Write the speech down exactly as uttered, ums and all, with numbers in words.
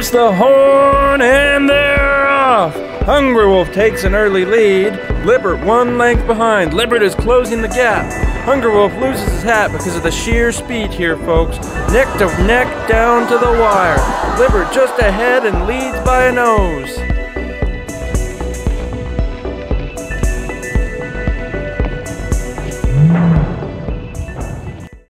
There's the horn, and they're off. Hungry Wolf takes an early lead. Libbert one length behind. Libbert is closing the gap. Hungry Wolf loses his hat because of the sheer speed here, folks. Neck to neck down to the wire. Libbert just ahead and leads by a nose.